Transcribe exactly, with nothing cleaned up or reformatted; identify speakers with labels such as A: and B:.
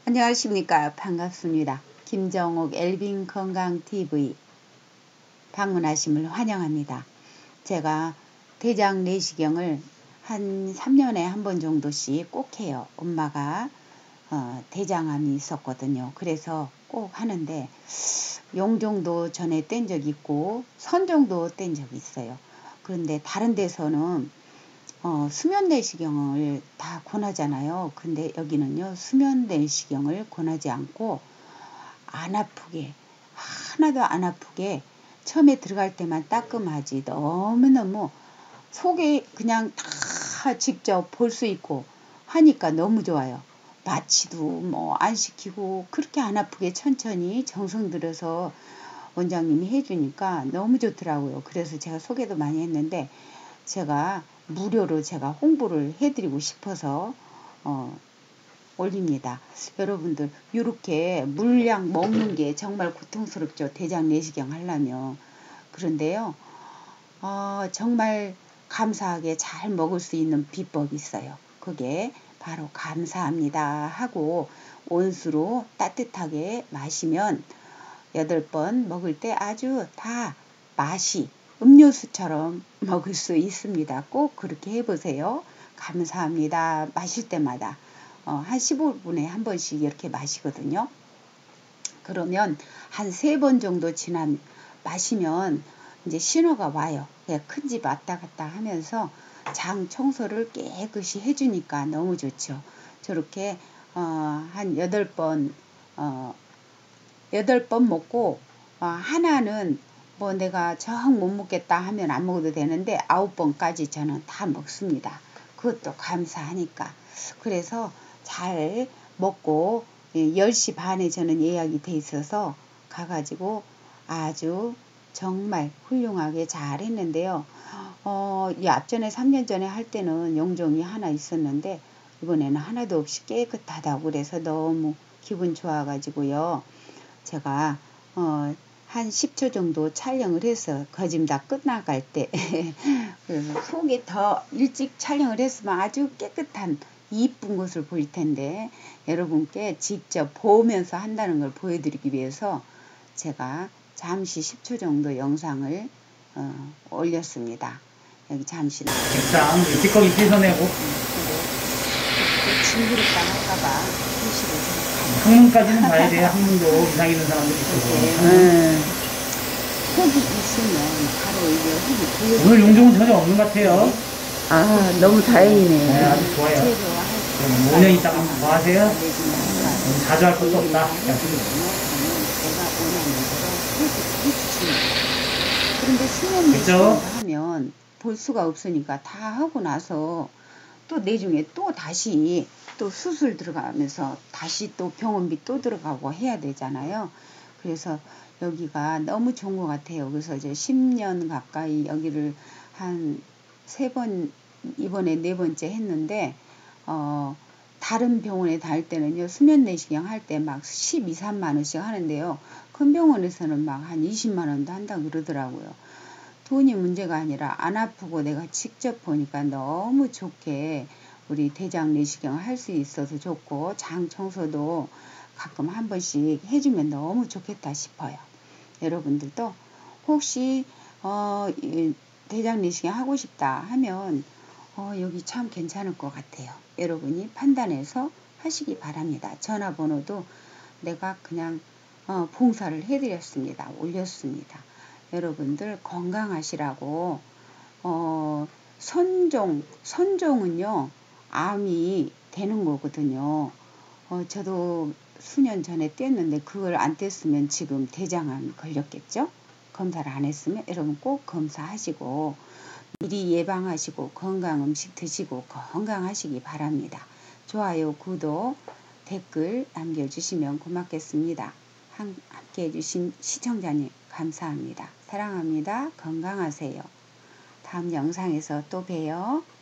A: 안녕하십니까. 반갑습니다. 김정옥 엘빈 건강티비 방문하심을 환영합니다. 제가 대장 내시경을 한 삼 년에 한 번 정도씩 꼭 해요. 엄마가 어, 대장암이 있었거든요. 그래서 꼭 하는데 용종도 전에 뗀 적 있고 선종도 뗀 적 있어요. 그런데 다른 데서는 어, 수면 내시경을 다 권하잖아요. 근데 여기는요, 수면 내시경을 권하지 않고 안 아프게, 하나도 안 아프게 처음에 들어갈 때만 따끔하지 너무너무 속에 그냥 다 직접 볼 수 있고 하니까 너무 좋아요. 마취도 뭐 안 시키고 그렇게 안 아프게 천천히 정성 들여서 원장님이 해주니까 너무 좋더라고요. 그래서 제가 소개도 많이 했는데 제가 무료로 제가 홍보를 해드리고 싶어서 어, 올립니다. 여러분들 이렇게 물량 먹는 게 정말 고통스럽죠. 대장 내시경 하려면. 그런데요. 어, 정말 감사하게 잘 먹을 수 있는 비법이 있어요. 그게 바로 감사합니다 하고 온수로 따뜻하게 마시면 여덟 번 먹을 때 아주 다 맛이 음료수처럼 먹을 수 있습니다. 꼭 그렇게 해보세요. 감사합니다. 마실 때마다 어, 한 십오 분에 한 번씩 이렇게 마시거든요. 그러면 한 세 번 정도 지나면 마시면 이제 신호가 와요. 큰 집 왔다 갔다 하면서 장 청소를 깨끗이 해주니까 너무 좋죠. 저렇게 어, 한 여덟 번 어, 여덟 번 먹고 어, 하나는 뭐 내가 정 못 먹겠다 하면 안 먹어도 되는데 아홉 번까지 저는 다 먹습니다. 그것도 감사하니까. 그래서 잘 먹고 열 시 반에 저는 예약이 돼 있어서 가가지고 아주 정말 훌륭하게 잘 했는데요. 어, 이 앞전에 삼 년 전에 할 때는 용종이 하나 있었는데 이번에는 하나도 없이 깨끗하다고 그래서 너무 기분 좋아가지고요. 제가 어, 한 십 초 정도 촬영을 해서 거짐 다 끝나갈 때 그래서 속에 더 일찍 촬영을 했으면 아주 깨끗한 이쁜 것을 보일 텐데 여러분께 직접 보면서 한다는 걸 보여드리기 위해서 제가 잠시 십 초 정도 영상을 어, 올렸습니다. 여기 잠시 나와요.
B: 책상 찌꺼기 씻어내고
A: 징그럽다 할까봐 휴식을 좀
B: 항문까지는 봐야 돼요. 항문도 이상 있는 사람들 있고.
A: 네. 흙이 있으면 바로 이게 흙이 보여요.
B: 오늘 용종은 전혀 없는 것 같아요.
A: 아, 너무 다행이네.
B: 네, 아주 좋아요. 오 년 있다가 한번 더 하세요. 너무 자주 할 것도 없다.
A: 그런데 수면 내시경을 하면 볼 수가 없으니까 다 하고 나서 또 내중에 또 다시 또 수술 들어가면서 다시 또 병원비 또 들어가고 해야 되잖아요. 그래서 여기가 너무 좋은 것 같아요. 그래서 이제 십 년 가까이 여기를 한 세 번, 이번에 네 번째 했는데, 어, 다른 병원에 다닐 때는요, 수면 내시경 할 때 막 십이, 삼만 원씩 하는데요. 큰 병원에서는 막 한 이십만 원도 한다고 그러더라고요. 돈이 문제가 아니라 안 아프고 내가 직접 보니까 너무 좋게 우리 대장 내시경을 할 수 있어서 좋고 장 청소도 가끔 한 번씩 해주면 너무 좋겠다 싶어요. 여러분들도 혹시 어, 대장 내시경 하고 싶다 하면 어, 여기 참 괜찮을 것 같아요. 여러분이 판단해서 하시기 바랍니다. 전화번호도 내가 그냥 어, 봉사를 해드렸습니다. 올렸습니다. 여러분들 건강하시라고 어, 선종, 선종은요 암이 되는 거거든요. 어, 저도 수년 전에 뗐는데 그걸 안 뗐으면 지금 대장암이 걸렸겠죠? 검사를 안 했으면 여러분 꼭 검사하시고 미리 예방하시고 건강 음식 드시고 건강하시기 바랍니다. 좋아요, 구독, 댓글 남겨주시면 고맙겠습니다. 함께 해주신 시청자님 감사합니다. 사랑합니다. 건강하세요. 다음 영상에서 또 봬요.